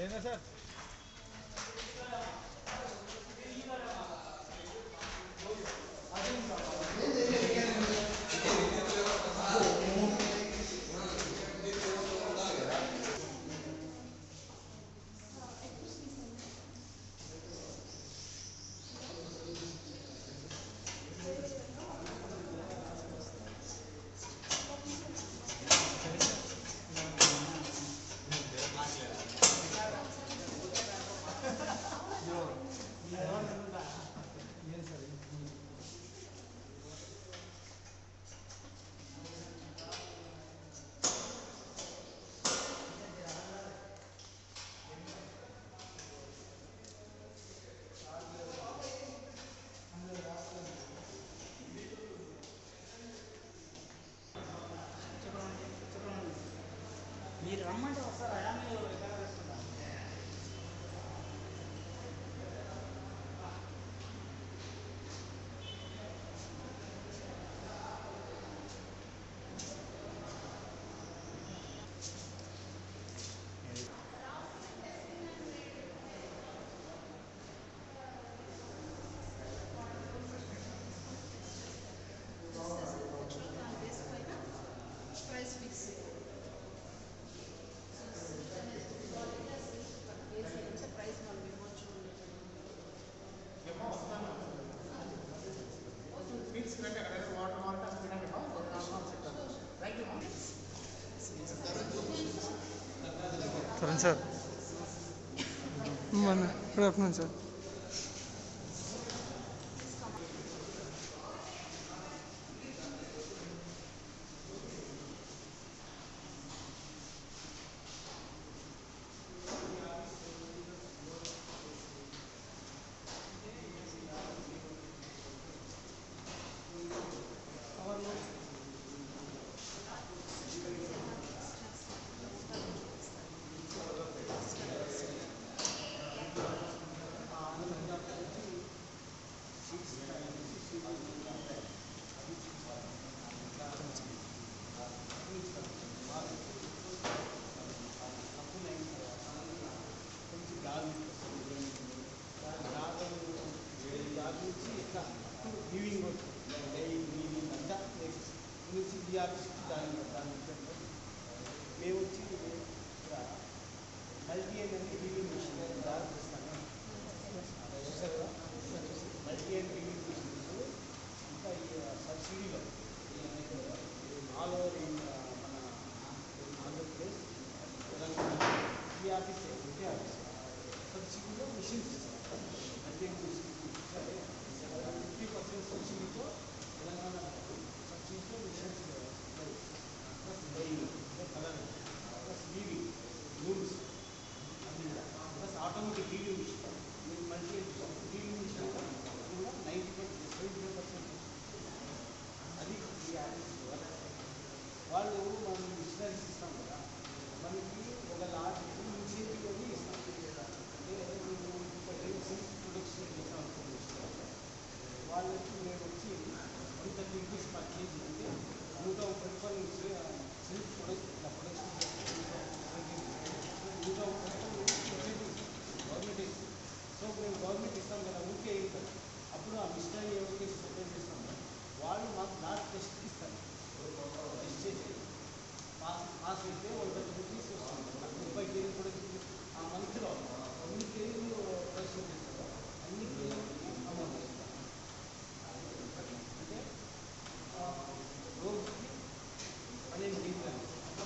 Venga, sir. మీరు రమ్మంటే వస్తారా? మీరు ఎక్కడ వేసుకుంటారు? Turun sir. Mana? Good afternoon sir. మేము వచ్చి మల్టీ అనేది reading machine multi and reading machines ఇంకా ఈ సబ్సిడీలో ఆల్ ఓవర్ మన ఆంధ్రప్రదేశ్ తెలంగాణ ఈ ఆఫీస్ ఒకే ఆఫీస్ సబ్సిడీలో మిషన్స్ ఇస్తారు. మల్టీ అండ్ మిషన్స్ 50% సబ్సిడీతో తెలంగాణ సబ్సిడీతో machines plus dyeing colour plus weaving looms అన్ని ప్లస్ ఆటోమేటిక్ రీడింగ్ మిషన్ మీకు మల్టీ రీడింగ్ మిషన్ కూడా 75% అది ఈ ఆఫీస్ వాళ్ళు మనం మిషనరీస్ ఇస్తాం కదా, మనకి ఒక లాట్ ఇన్సెంటివ్ అని ఇస్తాం. అంటే మేము ఇప్పుడు సిల్క్ ప్రొడక్షన్ చేస్తాం అనుకోండి, వాళ్ళకి మేము వచ్చి 130 రూపీస్ పర్ కేజీ అంటే 130 రూపాయలు సిల్క్ ప్రొడక్షన్ గవర్నమెంట్ ఇస్తుంది. సో మేము గవర్నమెంట్ ఇస్తాం కదా, ఊరికే ఇస్తారు. అప్పుడు ఆ మిషనరీ ఎవరికి సపోర్ట్ చేస్తాము, వాళ్ళు మాకు లాట్ టెస్ట్ ఇస్తారు. టెస్ట్ చేసి పాస్ అయితే 130 రూపీస్ వస్తుంది. 30 కేజీలు ప్రొడక్షన్ ఆ మంత్లో అన్ని కేజీలు ప్రొడక్షన్ చేస్తారు, అన్ని కేజీలకి అమౌంట్ ఇస్తారు. అంటే రోజుకి 12 కేజీలు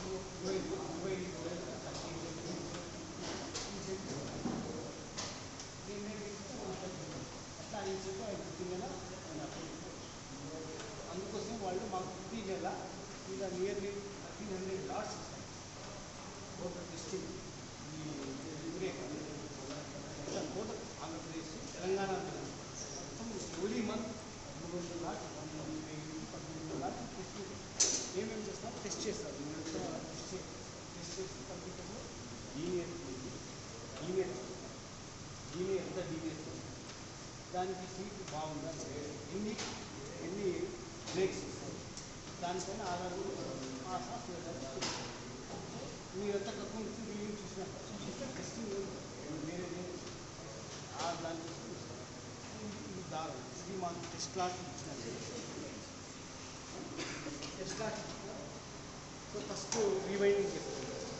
25 అట్లా చెప్పి ఆయన ప్రతి నెల అందుకోసం వాళ్ళు మాకు ప్రతి నెల ఇలా నియర్లీ 1300 లాట్స్ ఇస్తారు. టోటల్ డిస్ట్రిక్ట్ ఈ ఊరే టోటల్ ఆంధ్రప్రదేశ్ తెలంగాణ మొత్తం every month 300 lots 1200 lots test ఏమేమి చేస్తాం, టెస్ట్ చేస్తారు. టెస్ట్ చేసి కంప్యూటర్లో డీనియర్ ఎంత డీనియర్ దానికి సీట్ బాగుందా, ఎన్ని బ్రేక్స్ ఇస్తాయి, దానిపైన ఆధారపడి ఆ సాఫ్ట్వేర్ మీరంతా కక్కుని రివ్యూ చూసిన టెస్టింగ్ వేరే దాని ఇది మాకు టెస్ట్ లాట్ ఇచ్చినారు. Test lot so first rewinding చేస్తాం.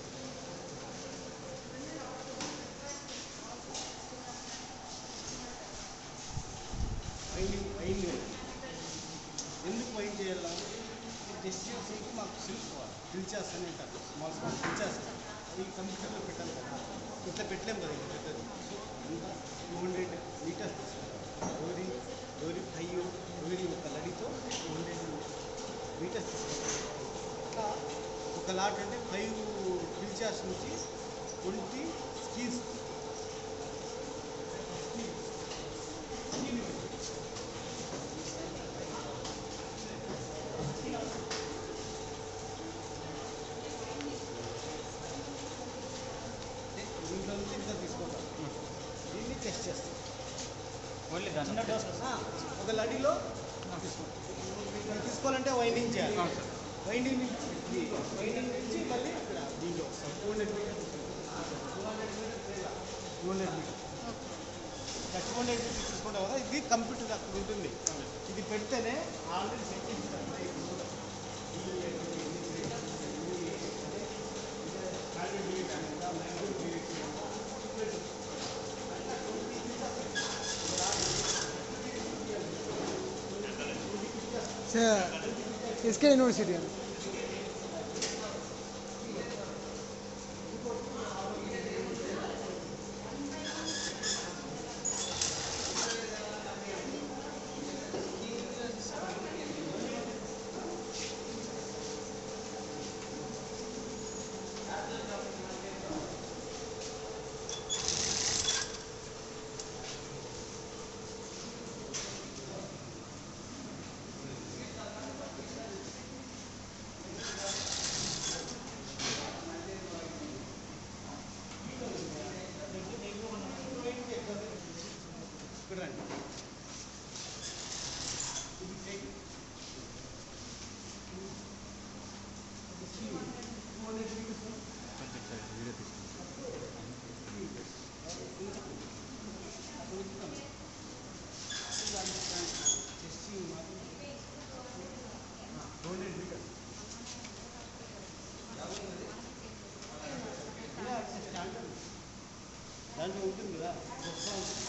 వైండింగ్ ఎందుకు వైండ్ చేయాలా? టెస్ట్ చేసేకి మాకు ఫిల్చర్స్ అని అంటారు, స్మాల్ ఫిల్చర్స్. అది కంప్యూటర్లో పెట్టాలి కదా, ఇట్లా పెట్టలేము కదా, ఇట్లా పెట్టదు. సో అంతా 200 లీటర్స్ తీసుకుంటాం. ఎవరి 5 ఎవరి ఒక లడితో 200 లీటర్స్ తీసుకుంటాం. ఇట్లా ఒక లాట్ అంటే 5 ఫిల్చర్స్ నుంచి 20 స్కీల్స్. దీంట్లో నుంచి ఇంత తీసుకుంటాం. దీన్ని టెస్ట్ చేస్తాం. ఓన్లీ దాని ఒక లడిలో తీసుకోవాలంటే వైండింగ్ చేయాలి. వైండింగ్ నుంచి మళ్ళీ ఇక్కడ దీంట్లో 200 మీటర్స్ 200 మీటర్స్ 200 మీటర్స్ తీసుకుంటాం కదా. ఇది కంప్యూటర్ అక్కడ ఉంటుంది. ఇది పెడితేనే ఆల్రెడీ సెట్ చేస్తారు. इसके यूनिवर्सिटी है. దాంట్లో ఉంటుంది కదా.